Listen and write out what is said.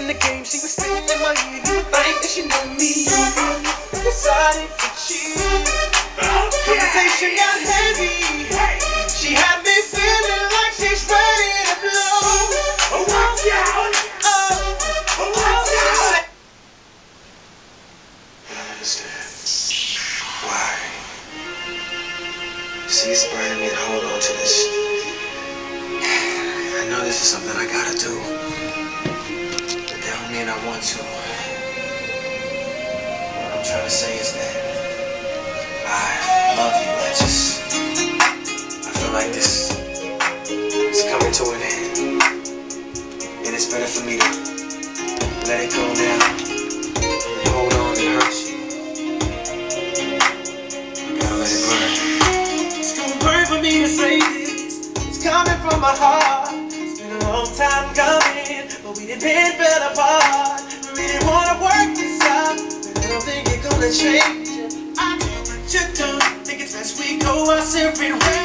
the game, she was spitting in my ear. You would think that she knew me. Decided to cheat. Conversation got heavy. She had me feeling like she's ready to blow. Oh, watch out! Oh, watch out! I don't understand. Why? See, it's burning me to hold on to this. I know this is something I gotta do. But that don't mean I want to. What I'm trying to say is that I love you. I feel like this is coming to an end. And it's better for me to let it go now and hold on and hurt you. I gotta let it burn. It's gonna burn for me to say this. It's coming from my heart. It's been a long time coming, but we didn't fell apart. Really wanna work this out, but I don't think it's gonna change. I know what you do. Think it's best we go our separate ways.